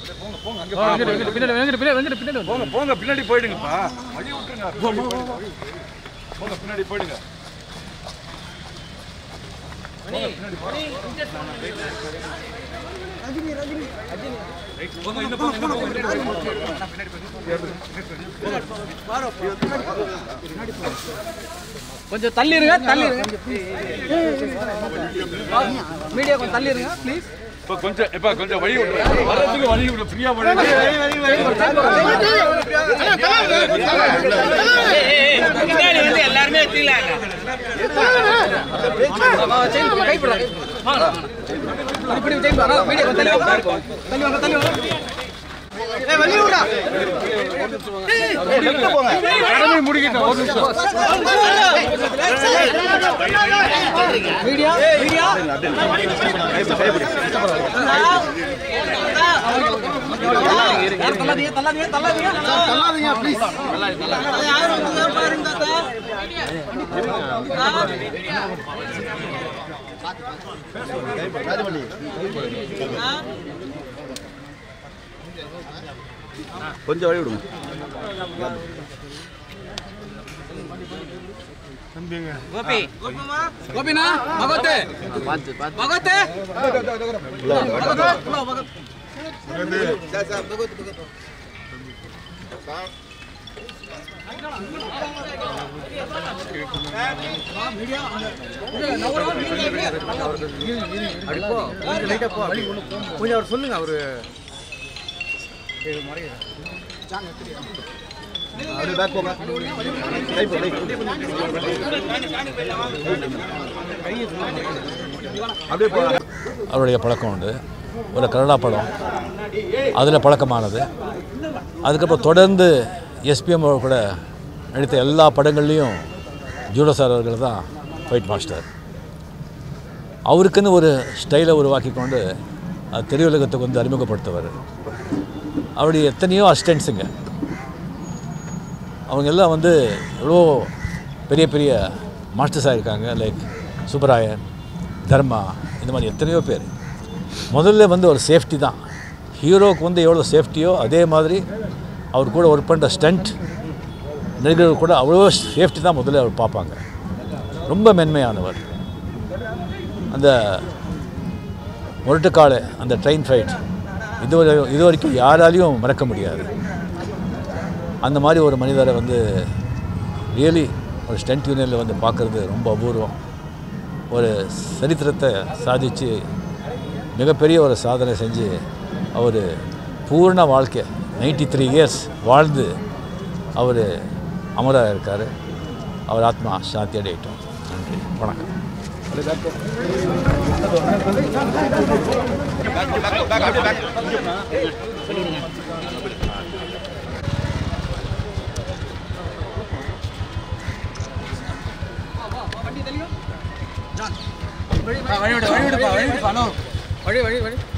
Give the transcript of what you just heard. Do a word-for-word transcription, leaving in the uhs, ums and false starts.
போங்க போங்க பின்னாடி போயிடுங்கப்பா. வழி விட்டுருங்க. போங்க பின்னாடி போயிடுங்க. கொஞ்சம் தள்ளி இருங்க தள்ளி இருங்க மீடியா கொஞ்சம் தள்ளி இருங்க ப்ளீஸ். இப்போ கொஞ்சம் இப்போ கொஞ்சம் வழி விட்டுருங்க. வரதுக்கு வழி விட்டு ஃப்ரீயா போடுங்க. பின்னாடி வந்து எல்லாரும் ஏத்திடலாங்க. கை போடுங்க. வாங்க. இப்படி டைம் வர மீடியா கொஞ்சம் தள்ளி வாங்க. தள்ளி வாங்க தள்ளி வாங்க. ஏய் வழி விடுடா. எங்க போங்க. கடமை முடிக்கிட்டோம். ஒரு நிமிஷம். மீடியா மீடியா தள்ளாதீங்க தள்ளாதீங்க தள்ளாதீங்க தள்ளாதீங்க ப்ளீஸ். யாரும் வந்து பாருங்க தாத்தா. ராஜமணி கொஞ்சம் வழி விடுங்க. கோபி கோபினா பகவத்தே பாத்து பாத்து பகவத்தே Bhagwat Bhagwat sir sir Bhagwat Bhagwat sir media நவரா மீடியா அடிப்போ கொஞ்சம் லைட்டா போ கொஞ்சம் அவர் சொல்லுங்க அவரு மறைய ஜான் எடுத்து அப்படியே பேக் போங்க. கை போ அப்படியே போ. அவருடைய பழக்கம் உண்டு. ஒரு கன்னடா படம் அதில் பழக்கமானது. அதுக்கப்புறம் தொடர்ந்து எஸ்பிஎம் கூட நடித்த எல்லா படங்கள்லேயும் ஜூடோ சார் அவர்கள் தான் ஃபைட் மாஸ்டர். அவருக்குன்னு ஒரு ஸ்டைலை உருவாக்கி கொண்டு அது திரையுலகத்துக்கு வந்து அறிமுகப்படுத்துவார். அவருடைய எத்தனையோ அசிஸ்டன்ஸுங்க அவங்க எல்லாம் வந்து எவ்வளோ பெரிய பெரிய மாஸ்டர்ஸாக இருக்காங்க. லைக் சுப்பராயன், தர்மா, இந்த மாதிரி எத்தனையோ பேர். முதல்ல வந்து ஒரு சேஃப்டி தான். ஹீரோவுக்கு வந்து எவ்வளோ சேஃப்டியோ அதே மாதிரி அவர் கூட ஒர்க் பண்ணுற ஸ்டண்ட் நடிகர்கள் கூட அவ்வளோ சேஃப்டி தான் முதல்ல அவர் பார்ப்பாங்க. ரொம்ப மென்மையானவர். அந்த முரட்டுக்கால அந்த ட்ரெயின் ஃபைட் இதுவரை இது வரைக்கும் யாராலையும் மறக்க முடியாது. அந்த மாதிரி ஒரு மனிதரை வந்து ரியலி ஒரு ஸ்டண்ட் யூனியனில் வந்து பார்க்குறது ரொம்ப அபூர்வம். ஒரு சரித்திரத்தை சாதித்து மிகப்பெரிய ஒரு சாதனை செஞ்சு அவர் பூர்ண வாழ்க்கை நைன்டி த்ரீ இயர்ஸ் வாழ்ந்து அவர் அமராக இருக்கார். அவர் ஆத்மா சாந்தி அடையட்டும். நன்றி, வணக்கம். வழி விடு வழி விடுப்பா வழி விடுப்பா வழி வழி வழி